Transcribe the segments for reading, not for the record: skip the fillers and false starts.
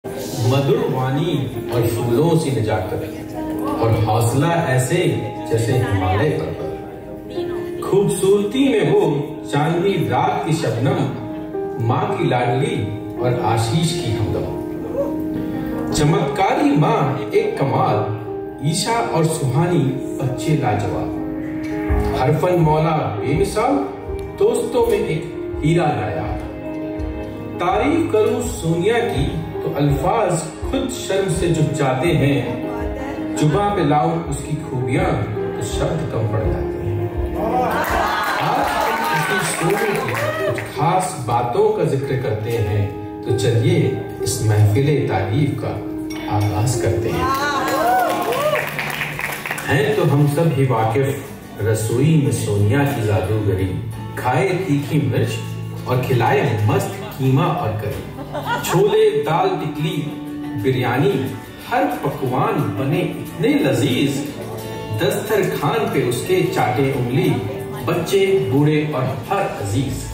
मधुर वाणी और फूलों सी नजाकत और हौसला ऐसे जैसे हिमालय पर्वत। खूबसूरती में वो चांदनी रात की शबनम, माँ की लाडली और आशीष की हमदम। चमत्कारी माँ एक कमाल, ईशा और सुहानी बच्चे लाजवाब। हरफन मौला बेमिसाल, दोस्तों में एक हीरा लाया। तारीफ करूं सोनिया की तो अल्फाज खुद शर्म से झुक जाते हैं। जुबां पे लाऊं उसकी खूबियां तो शब्द कम पड़ जाते हैं। आज हम उसकी सोने की कुछ खास बातों का जिक्र करते हैं, तो चलिए इस महफिले तारीफ का आगाज करते हैं। तो हम सब ही वाकिफ रसोई में सोनिया की जादूगरी। खाए तीखी मिर्च और खिलाए मस्त कीमा और करी। छोले दाल टिकली बिरयानी, हर पकवान बने इतने लजीज। दस्तरखान पे उसके चाटे उंगली, बच्चे बूढ़े और हर अजीज।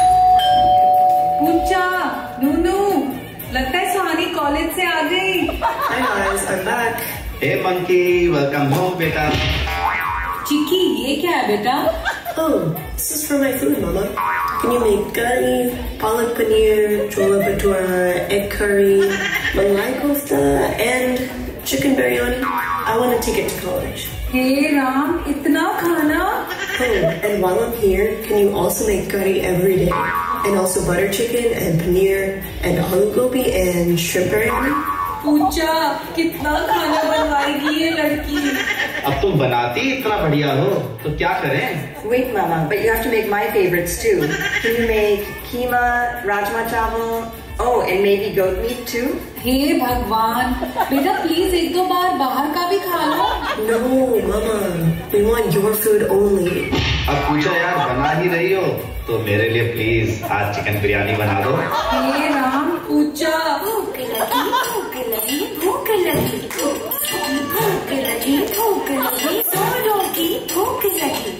पूजा, नूनू, लगता है सुहानी कॉलेज से आ गई। Hi guys, I'm back. Hey monkey, welcome home बेटा। चिकी, ये क्या है बेटा? Oh, this is for my food, Mama. Can you make curry, palak paneer, chola bhatura, egg curry, malai kofta, and chicken biryani? I want to take it to college. हे राम, इतना खाना? Oh, and while I'm here, can you also make curry every day? And also butter chicken and paneer and aloo gobi and shrimp biryani? पूजा, कितना खाना बनवाएगी ये लड़की? अब तुम बनाती इतना बढ़िया हो तो क्या करें? Wait, Mama, but you have to make my favorites too. Can you make keema, rajma chawal? Oh, and maybe goat meat too? हे भगवान, बेटा प्लीज एक दो बार बाहर का भी खा लो। No, Mama. We want your food only. अब पूछा यार, बना ही रही हो तो मेरे लिए प्लीज आज चिकन बिरयानी बना दो। हे राम, पूजा। भूख लगी, भूख लगी, भूख लगी, भूख लगी, भूख लगी, सोनों की भूख लगी।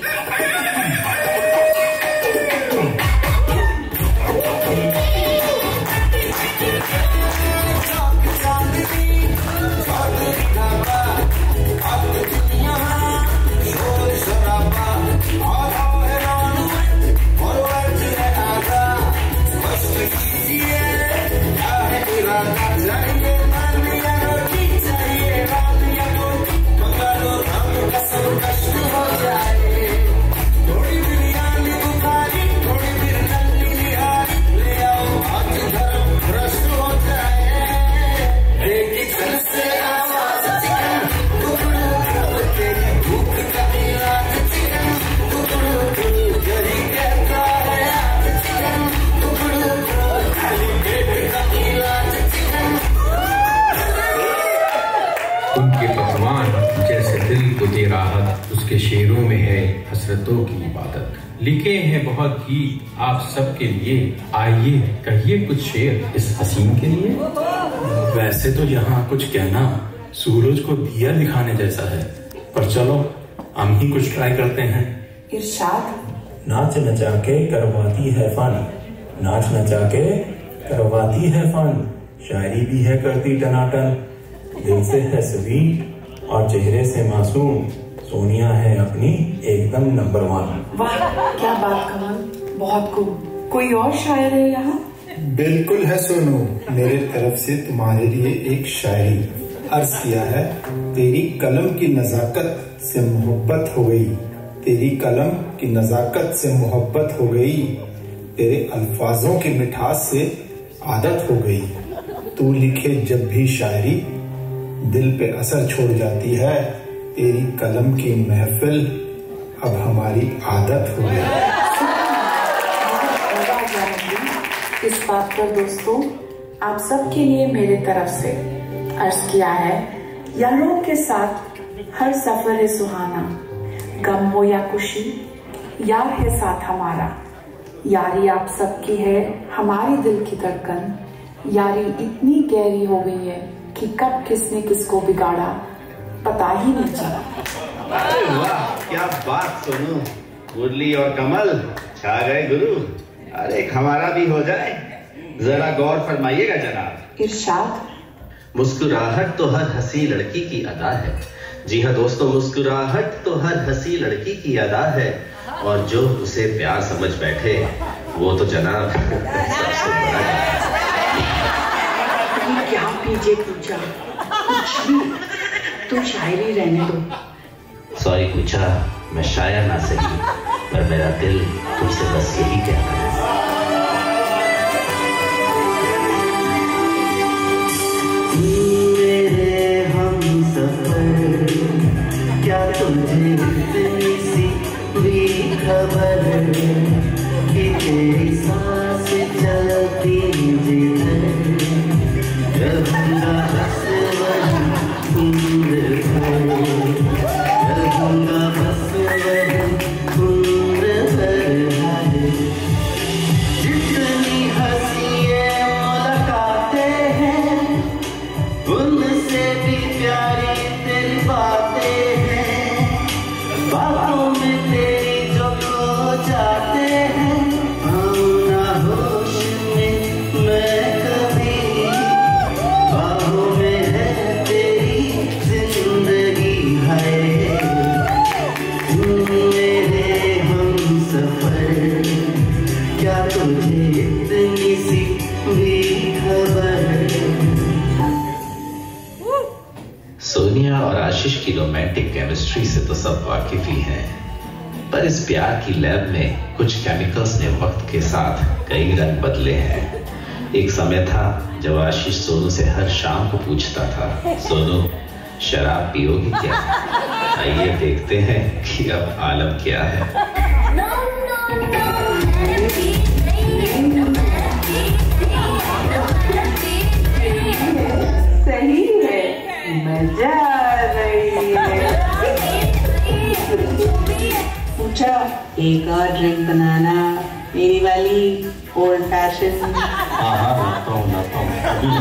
उनके पकवान जैसे दिल को दे राहत, उसके शेरों में है हसरतों की इबादत। लिखे हैं बहुत गीत आप सबके लिए, आइए कहिए कुछ शेर इस हसीन के लिए। वैसे तो यहाँ कुछ कहना सूरज को दिया दिखाने जैसा है, पर चलो हम ही कुछ ट्राई करते हैं। इरशाद। नाच नचा के करवाती है फन, नाच नचा के करवाती है फन, शायरी भी है करती टनाटन, दिल से है स्वीट और चेहरे से मासूम, सोनिया है अपनी एकदम नंबर 1। वाह, क्या बात कमाल, बहुत खूब। कोई और शायर है यहाँ? बिल्कुल है सोनू, मेरे तरफ से तुम्हारे लिए एक शायरी अर्ज किया है। तेरी कलम की नजाकत से मोहब्बत हो गई, तेरी कलम की नजाकत से मोहब्बत हो गई, तेरे अल्फाजों की मिठास से आदत हो गई। तू लिखे जब भी शायरी दिल पे असर छोड़ जाती है, तेरी कलम की महफिल अब हमारी आदत हो गई। इस बात पर दोस्तों आप सबके लिए मेरे तरफ से अर्ज किया है। यारों के साथ हर सफर है सुहाना, गम हो या खुशी यार है साथ हमारा। यारी आप सबकी है हमारी दिल की धड़कन, यारी इतनी गहरी हो गई है कि कब किसने किसको बिगाड़ा पता ही नहीं चला। अरे वाह, क्या बात सोनू, मुरली और कमल छा गए गुरु। अरे हमारा भी हो जाए, जरा गौर फरमाइएगा जनाब। इरशाद। मुस्कुराहट तो हर हंसी लड़की की अदा है। जी हाँ दोस्तों, मुस्कुराहट तो हर हंसी लड़की की अदा है, और जो उसे प्यार समझ बैठे वो तो जनाब सबसे बड़ा है। क्या पीछे पूछा, कुछ भी, तुम शायरी रहने दो। सॉरी पूछा, मैं शायर ना सही, पर मेरा दिल तुमसे बस यही कहता है। मेरे हम सफर, क्या तुझे इतनी सी भी खबर कि तेरी सांस चलती जिधर रहूंगा बस वहीं उम्र भर, रहूंगा बस वहीं उम्र भर। जितनी हंसियाँ मुलाकातें हैं, उनसे भी प्यारी तेरी बातें हैं। बातों में तेरी जो खो जाते हैं, हम ना होश में मैं कभी, बाहों में है तेरी जिंदगी है। मेरे हम सफर, क्या तुझे इतनी सी भी खबर? सोनिया और आशीष की रोमांटिक केमिस्ट्री से तो सब वाकिफ ही हैं, पर इस प्यार की लैब में कुछ केमिकल्स ने वक्त के साथ कई रंग बदले हैं। एक समय था जब आशीष सोनू से हर शाम को पूछता था, सोनू शराब पियोगी क्या? आइए देखते हैं कि अब आलम क्या है। सही है, मजा आ रही है। पूछा, एक और ड्रिंक बनाना, मेरी वाली ओल्ड फैशन। हाँ लाता हूँ।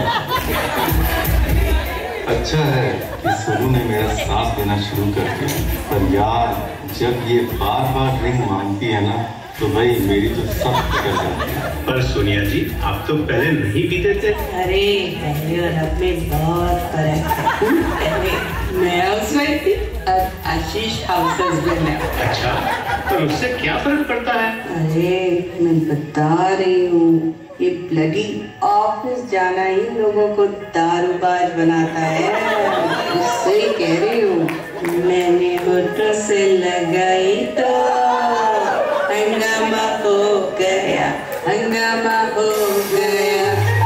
अच्छा है कि सोनू ने मेरा साथ देना शुरू कर दिया, पर यार जब ये बार बार ड्रिंक मांगती है ना, तो भाई मेरी तो सब कर जाती है। पर सोनिया जी, आप तो पहले नहीं पीते थे। अरे पहले और अब में बहुत फर्क है। पहले मैं हाउसवाइफ थी, अब आशीष हाउस हस्बैंड है। अच्छा, तो उससे क्या फर्क पड़ता है? अरे मैं बता रही हूँ, ये ब्लडी ऑफिस जाना ही लोगों को दारूबाज बनाता है। उससे ही कह रही हूँ, मैंने होठों से लगाई तो हंगामा हो गया, हंगामा हो गया।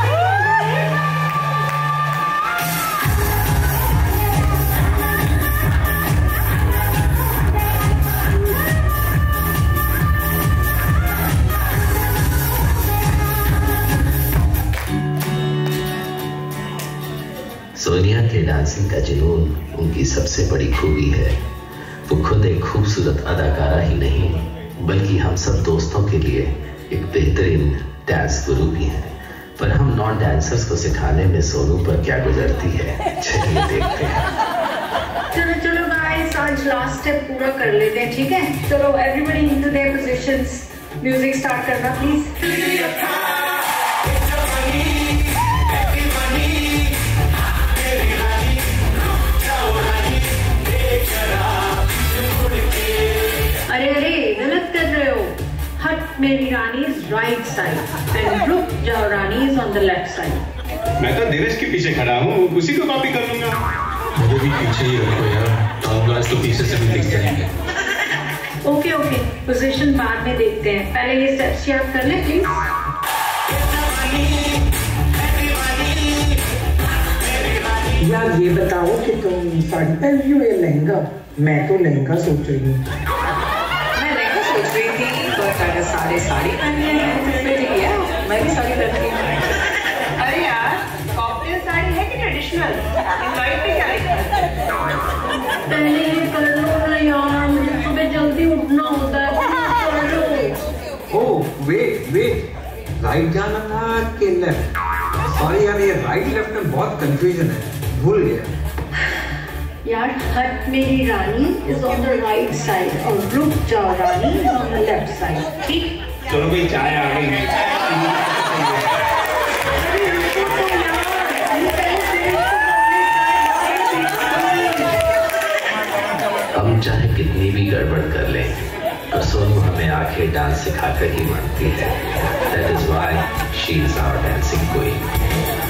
सोनिया के डांसिंग का जुनून उनकी सबसे बड़ी खूबी है। वो खुद एक खूबसूरत अदाकारा ही नहीं, बल्कि हम सब दोस्तों के लिए एक बेहतरीन डांस गुरु भी हैं। पर हम नॉन डांसर्स को सिखाने में सोनू पर क्या गुजरती है, चलिए देखते हैं। चलो गाइस, आज लास्ट स्टेप पूरा कर लेते हैं, ठीक है? चलो everybody into their positions, music start करना प्लीज। अरे अरे, गलत कर रहे हो। हट मेरी रानी इज राइट साइड एंड रुक जाओ रानी is on the left side. मैं तो धीरज के पीछे खड़ा हूँ, उसी को कॉपी कर लूंगा। मुझे भी पीछे ही रखो यार, तो पीछे से भी दिख जाएंगे। ओके ओके, पोजीशन बाद में देखते हैं, पहले ये स्टेप्स याद कर ले प्लीज। यार ये बताओ कि तुम साड़ी पहन रही हो या लहंगा? मैं तो लहंगा सोच रही हूँ। मैं लहंगा सोच रही थी, पर अगर सारे साड़ी पहननी है तो फिर ठीक है, मैं भी साड़ी पहनती हूँ। अरे यार, कॉकटेल साड़ी है कि ट्रेडिशनल? इनवाइट पे क्या लिखा है? पहले ये कर लो ना यार, मुझे सुबह जल्दी उठना होता है। ओह वेट, राइट जाना था कि लेफ्ट? सॉरी यार, ये राइट लेफ्ट में बहुत कंफ्यूजन है, भूल गया यार। हट मेरी रानी is on the right side और रुक जाओ रानी is on the left side, ठीक? चलो भाई, चाय आ गई। गड़बड़ कर लें तो सोनू हमें आखिर डांस सिखाकर ही मानती है। That is why she is our dancing queen.